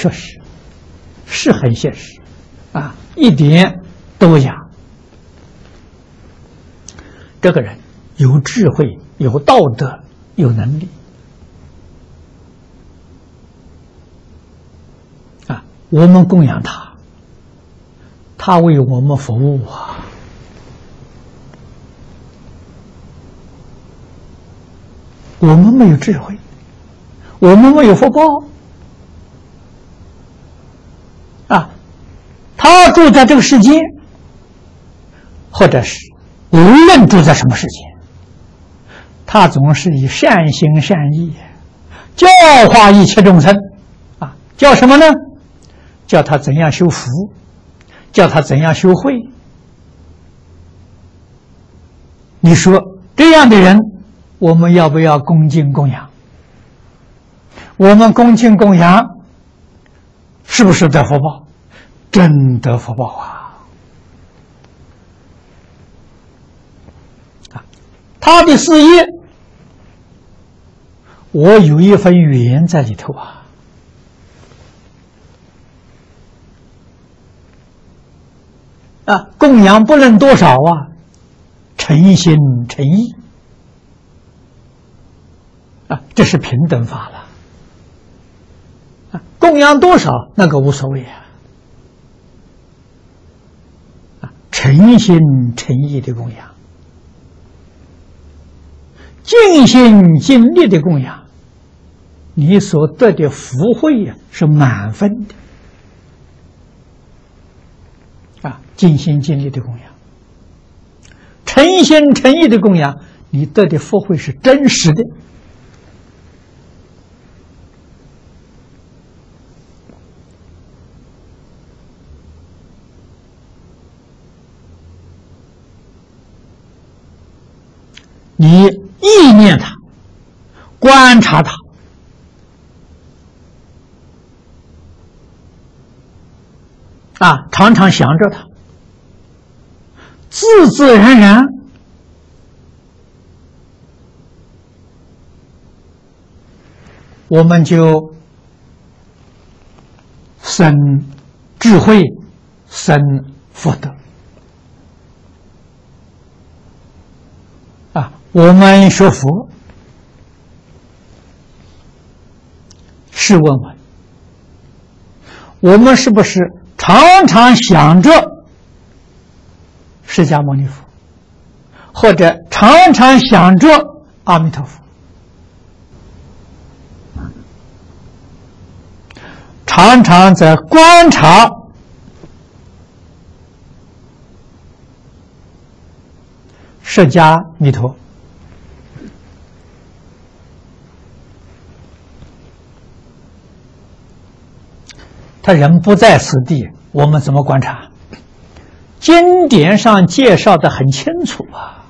确实是很现实啊，一点都不假。这个人有智慧、有道德、有能力啊，我们供养他，他为我们服务啊。我们没有智慧，我们没有福报啊。他住在这个世界，或者是无论住在什么世界，他总是以善心善意教化一切众生啊。教什么呢？教他怎样修福，教他怎样修慧。你说这样的人，我们要不要恭敬供养？我们恭敬供养，是不是得福报？真得福报啊！他的事业，我有一份缘在里头啊！供养不论多少啊，诚心诚意啊，这是平等法了啊！供养多少那个无所谓啊！诚心诚意的供养，尽心尽力的供养，你所得的福慧是满分的啊！尽心尽力的供养，诚心诚意的供养，你得的福慧是真实的。你意念他，观察他，啊，常常想着他，自自然然我们就生智慧，生福德啊！我们学佛，试问我们是不是常常想着释迦牟尼佛，或者常常想着阿弥陀佛，常常在观察释迦弥陀？他人不在此地，我们怎么观察？经典上介绍的很清楚啊。